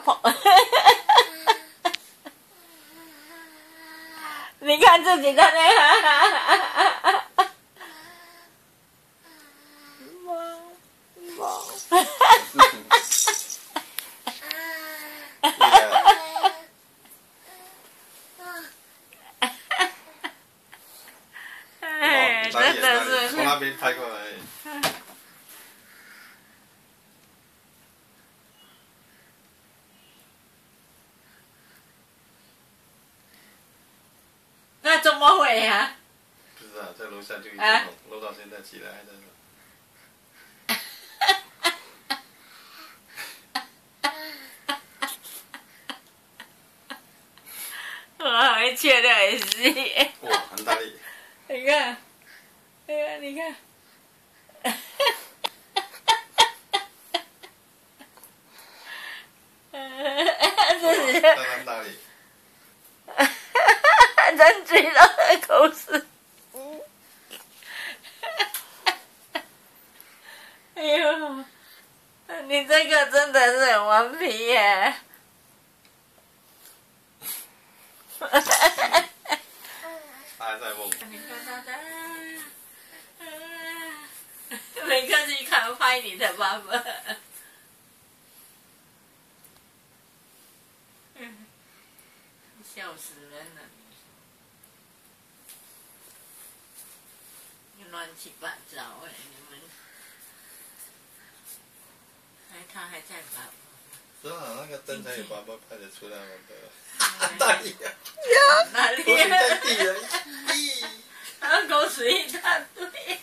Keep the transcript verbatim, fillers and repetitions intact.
跑。你看自己的那个，猫猫。哎，真的是从那边拍过来。 那怎么会呀？ 不知道，在楼下就一直漏，漏到现在起来还在漏。 我还切的很细。 哇，很大力。 你看，哎呀，你看。这是。 相当大力。 人嘴到口水。哎呦，你这个真的是很顽皮耶！ 他还在梦。 你看他的，每个去看拍你的爸爸。笑死人了！乱七八糟哎，你们，还他还在吧？ 是啊，那个灯才有爸爸拍得出来嘛的。大力啊！ 哪里？ 口水在地了，咦！ 啊，口水一大堆。